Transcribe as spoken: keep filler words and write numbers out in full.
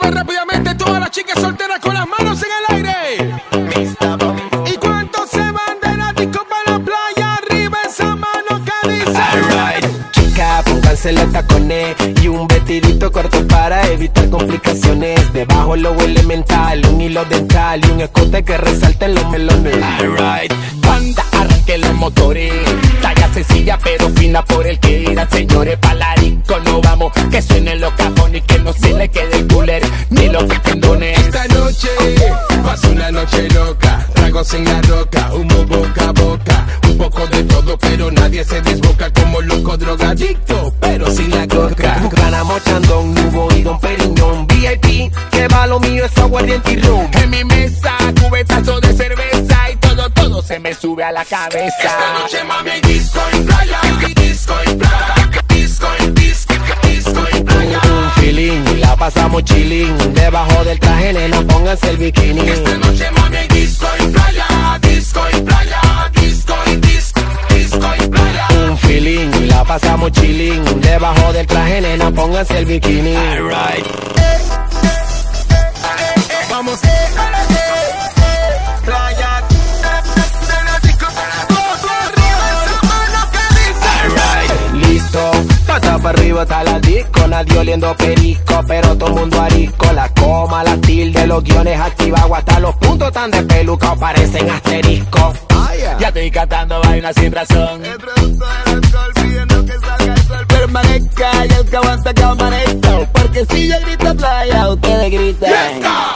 ver rápidamente todas las chicas solteras con las manos en el aire. ¿Y cuántos se van de la disco para la playa? Arriba esa mano que dice. Alright, chica, pónganse los tacones y un vestidito corto para evitar complicaciones. Debajo lo elemental, un hilo dental y un escote que resalte en los melones. Alright, banda, arranque los motores. Talla sencilla pero fina por el que irán, señores. Palarico no vamos, que suenen los cajones y que no se le quede el cooler ni los pendones. Esta noche pasa una noche loca, tragos en la roca, humo boca a boca, un poco de todo pero nadie se desboca, como loco drogadicto pero sin la coca. Panama chandón, nubo y don Periñón, V I P, que va lo mío es aguardiente y rum. En mi mesa, cubetazo de cerveza y todo, todo se me sube a la cabeza. Esta noche mami hay disco y playa, disco y playa, disco y disco, disco y playa. Un feeling, y la pasamos chilling, debajo del traje nena pónganse el bikini. Esta noche mami hay disco y playa, disco y playa, disco y disco, disco y playa. Un feeling, y la pasamos chilling, debajo del traje nena pónganse el bikini. Alright, Vamos playa, listo, pata para arriba está la disco, nadie oliendo perico, pero todo el mundo arisco. La coma, la tilde, los guiones activados, hasta los puntos tan despelucados parecen asterisco. ya estoy cantando vainas sin razón. El producto del alcohol pidiendo que salga el sol. Permanezca y el que aguanta que amanezca, porque si yo grito playa, ustedes gritan. Fiesta.